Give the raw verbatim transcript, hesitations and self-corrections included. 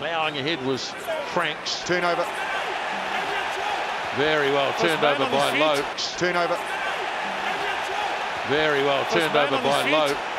Ploughing ahead was Franks. Turnover. Very well turned over by Louw. Turnover. Very well turned over by Louw.